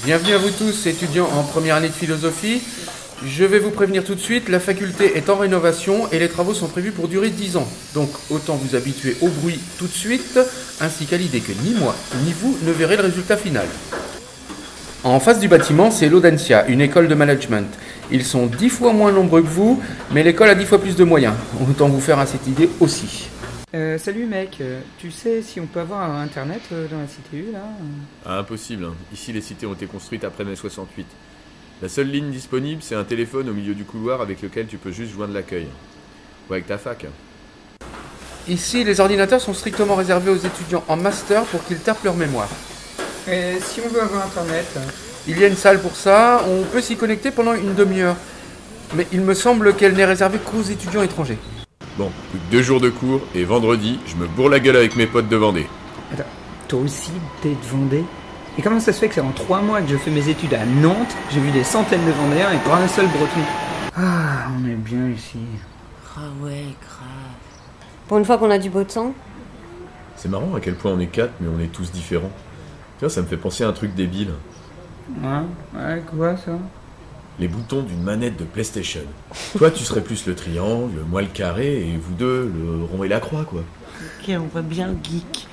Bienvenue à vous tous, étudiants en première année de philosophie. Je vais vous prévenir tout de suite, la faculté est en rénovation et les travaux sont prévus pour durer 10 ans. Donc autant vous habituer au bruit tout de suite, ainsi qu'à l'idée que ni moi, ni vous ne verrez le résultat final. En face du bâtiment, c'est l'Audencia, une école de management. Ils sont 10 fois moins nombreux que vous, mais l'école a 10 fois plus de moyens. Autant vous faire à cette idée aussi. Salut mec, tu sais si on peut avoir internet dans la CTU là? Ah, impossible, hein. Ici les cités ont été construites après mai 68. La seule ligne disponible, c'est un téléphone au milieu du couloir avec lequel tu peux juste joindre l'accueil. Ou avec ta fac. Ici, les ordinateurs sont strictement réservés aux étudiants en master pour qu'ils tapent leur mémoire. Et si on veut avoir internet? Il y a une salle pour ça, on peut s'y connecter pendant une demi-heure. Mais il me semble qu'elle n'est réservée qu'aux étudiants étrangers. Bon, plus que 2 jours de cours, et vendredi, je me bourre la gueule avec mes potes de Vendée. Attends, toi aussi t'es de Vendée? Et comment ça se fait que c'est en 3 mois que je fais mes études à Nantes, j'ai vu des centaines de Vendéens et pas un seul Breton? Ah, on est bien ici. Ah ouais, grave. Pour une fois qu'on a du beau temps. C'est marrant à quel point on est 4, mais on est tous différents. Tiens, ça me fait penser à un truc débile. Ouais, quoi ça? Les boutons d'une manette de PlayStation. Toi, tu serais plus le triangle, moi le carré, et vous deux, le rond et la croix, quoi. Ok, on voit bien le geek.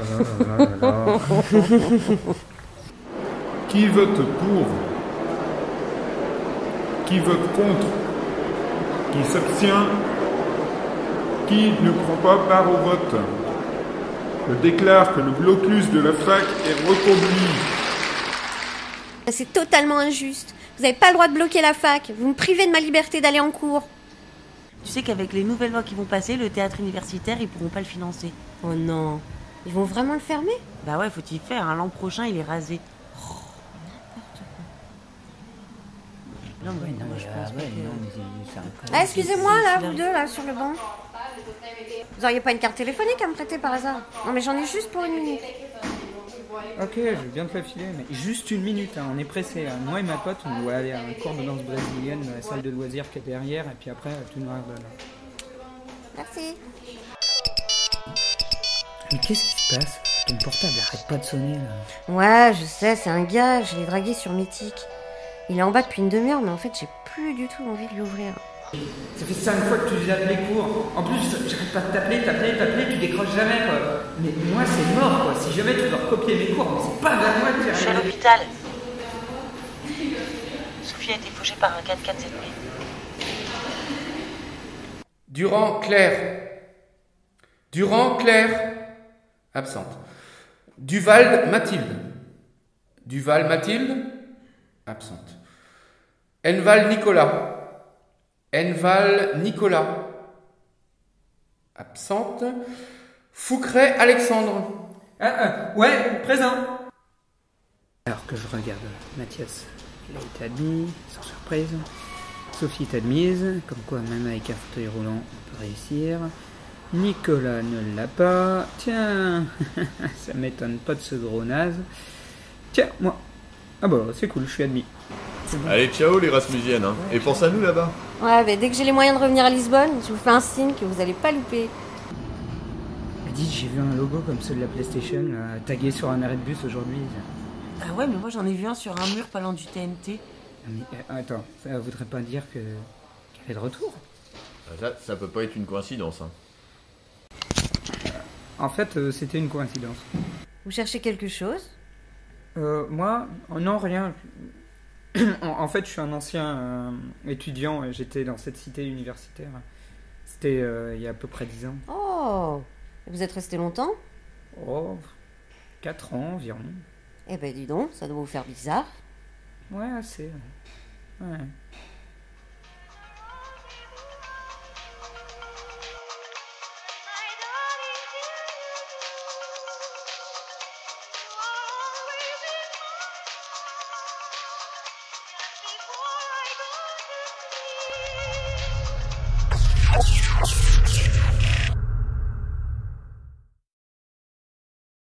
Qui vote pour? Qui vote contre? Qui s'abstient? Qui ne prend pas part au vote? Je déclare que le blocus de la fac est reconduit. C'est totalement injuste. Vous n'avez pas le droit de bloquer la fac. Vous me privez de ma liberté d'aller en cours. Tu sais qu'avec les nouvelles lois qui vont passer, le théâtre universitaire, ils pourront pas le financer. Oh non. Ils vont vraiment le fermer? Bah ouais, faut y faire, hein. L'an prochain, il est rasé. Non, mais non, je pense pas que... Ah, excusez-moi, là, vous deux, là, sur le banc. Vous auriez pas une carte téléphonique à me prêter par hasard? Non, mais j'en ai juste pour 1 minute. Ok, je vais bien te la filer, mais juste 1 minute, hein, on est pressé. Hein. Moi et ma pote, on doit aller à un cours de danse brésilienne dans la salle de loisirs qui est derrière, et puis après, tu nous redonnes. Merci. Mais qu'est-ce qui se passe? Ton portable arrête pas de sonner, là. Ouais, je sais, c'est un gars, je l'ai dragué sur Mythique. Il est en bas depuis une demi-heure, mais en fait, j'ai plus du tout envie de lui ouvrir. Ça fait 5 fois que tu zappes les cours. En plus, j'arrête pas de t'appeler, tu décroches jamais, quoi. Mais moi, c'est mort, quoi. Si jamais tu dois recopier mes cours, mais c'est pas vers moi que tu Je suis à l'hôpital. Sophie a été fauchée par un 4x4 cette nuit. Durand Claire. Absente. Duval Mathilde. Duval Mathilde. Absente. Enval Nicolas. Enval Nicolas. Absente. Foucret Alexandre. Ouais, présent. Alors que je regarde Mathias, il a été admis, sans surprise. Sophie est admise, comme quoi même avec un fauteuil roulant, on peut réussir. Nicolas ne l'a pas. Tiens, ça m'étonne pas de ce gros naze. Tiens, moi. Ah bah c'est cool, je suis admis. Bon. Allez, ciao les Rasmusiennes, hein. Et pense à nous là-bas. Ouais, mais dès que j'ai les moyens de revenir à Lisbonne, je vous fais un signe que vous allez pas louper. Dites, j'ai vu un logo comme ceux de la PlayStation, tagué sur un arrêt de bus aujourd'hui. Ah ouais, mais moi j'en ai vu un sur un mur pas loin du TNT. Mais attends, ça voudrait pas dire qu'elle est de retour? Ça peut pas être une coïncidence, hein. En fait, c'était une coïncidence. Vous cherchez quelque chose? Moi, non, rien. En fait, je suis un ancien étudiant et j'étais dans cette cité universitaire. C'était il y a à peu près 10 ans. Oh! Vous êtes resté longtemps? Oh, 4 ans environ. Eh ben dis donc, ça doit vous faire bizarre. Ouais, assez. Ouais.